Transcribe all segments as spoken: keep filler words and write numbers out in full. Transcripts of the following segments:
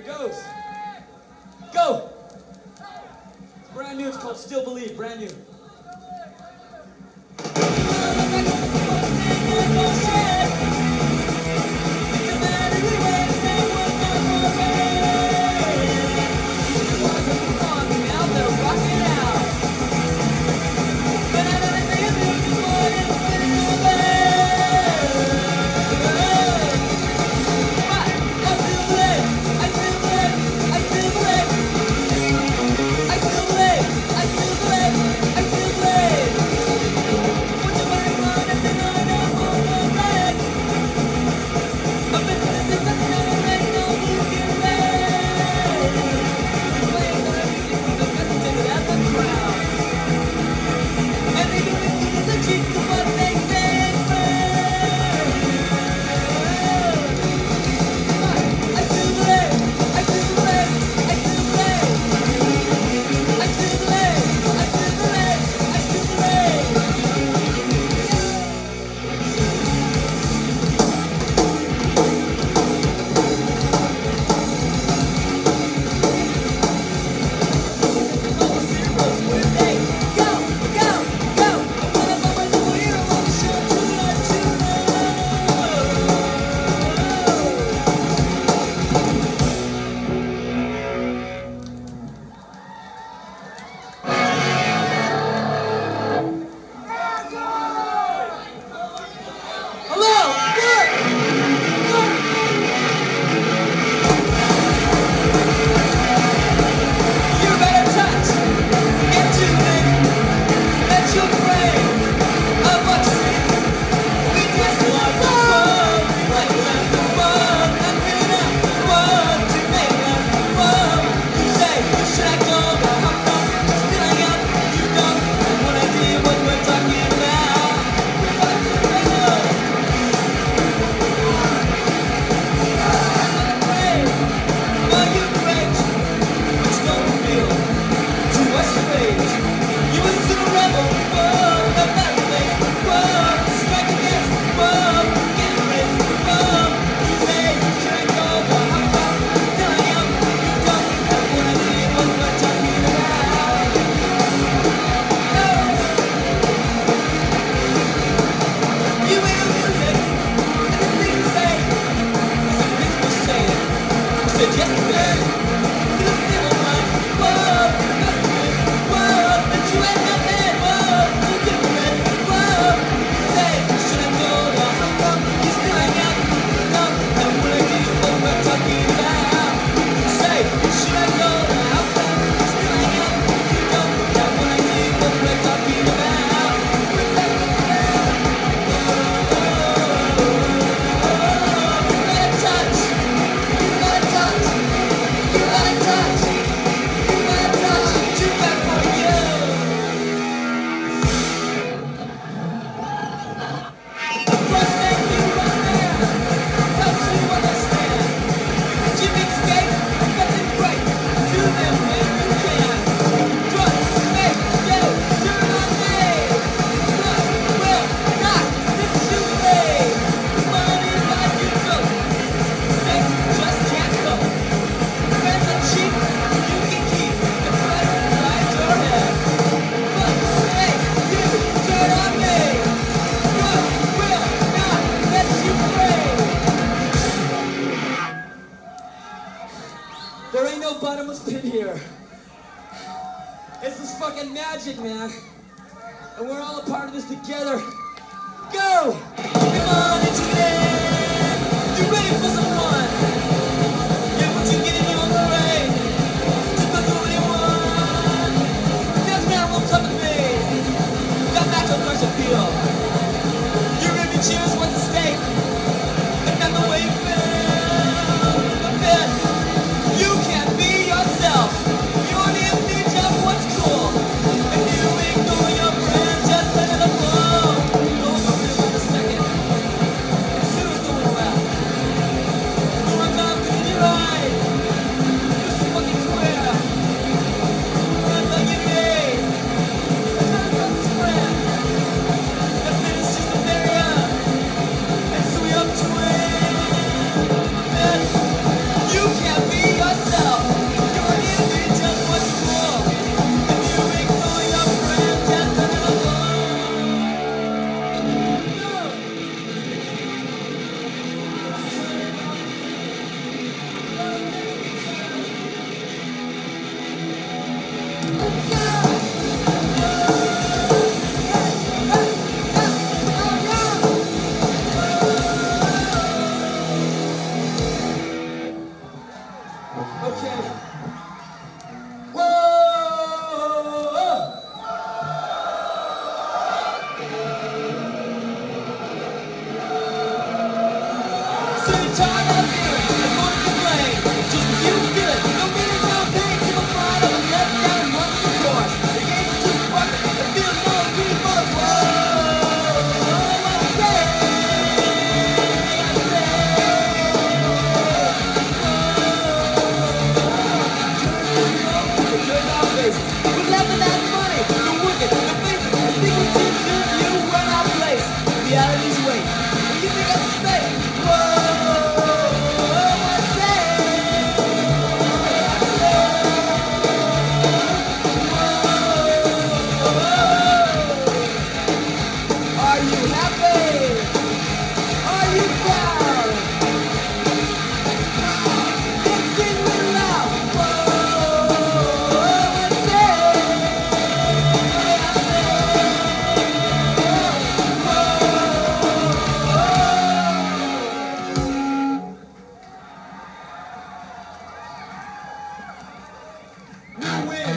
goes. Go! It's brand new, it's called Still Believe, brand new. Magic, man. And we're all a part of this together. Go! Come on into it! You ready for some fun? Yeah, what you get in your parade? Just go do what you want. Dance man on top of me. Got natural crush appeal. Your ribbon cheers what's at stake. And not the way you feel. The pit. You can't be yourself. You only image of what's cool. Ignore your friends, just let it flow. Over with a second. Okay. Whoa! So you're tired of feeling, and want to complain. Just you feel it, no meaning, no pain. See my pride, I'm let down once of course. The game's too fucking, it feels no remorse. Whoa! I say, I say, whoa. Turn our faces, we're laughing at money, the wicked, the faces. I think we teach you, you run our place. Reality's way, when you think of space. Whoa! Are you happy? Are you proud? Let's sing real loud. Whoa, I say, I say, whoa. You win.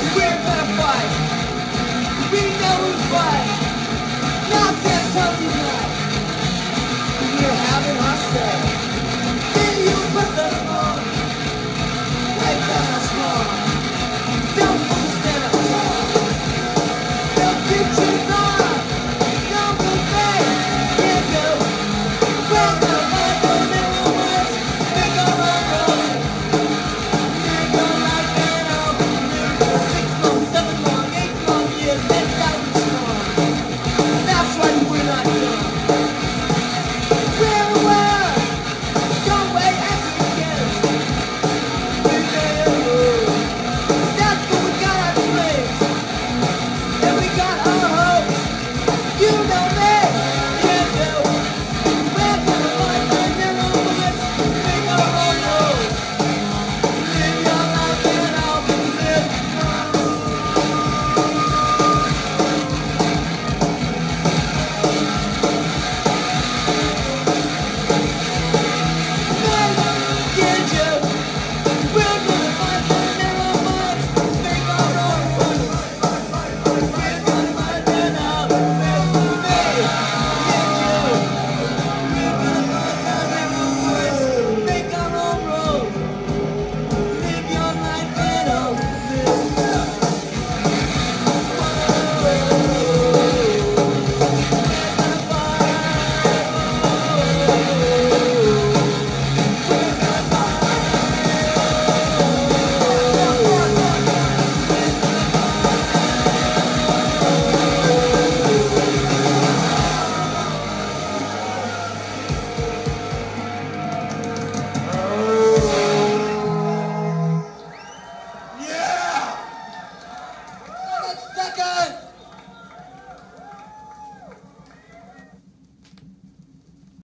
We know who's right. Now can't tell you now.